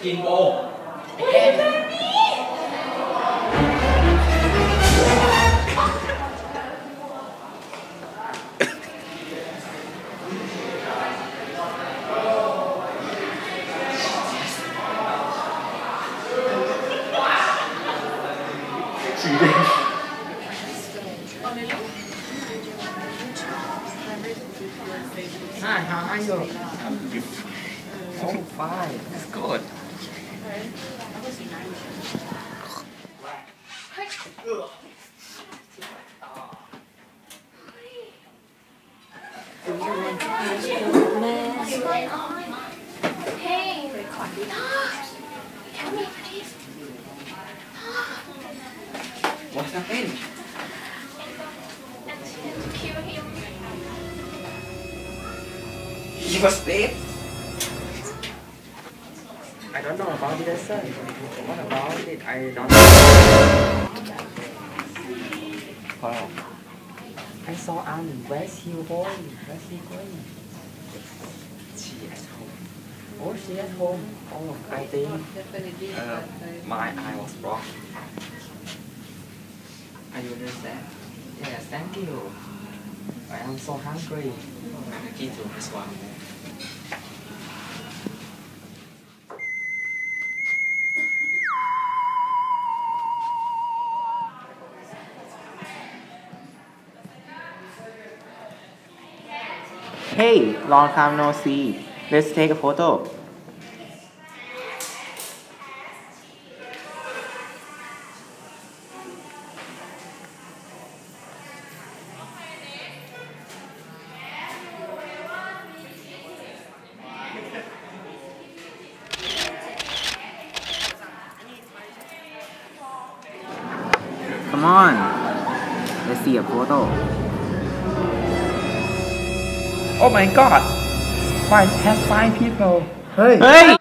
กินโบไอ้แกสีแดง Hi, how are you? Oh, fine. That's good. Hey, tell me please. What's happened? To kill him. He was dead. I don't know about it, sir. What about it? I don't know. Wow. I saw Anne. Where's he going? Where's he going? She at home. Oh, she at home. Oh, I think. My eye was blocked. Are you understand? Yes, thank you. I am so hungry. I'm keen to this one. Hey, long time no see. Let's take a photo. Come on. Let's see a photo. Oh my god! Why it has 5 people? Hey!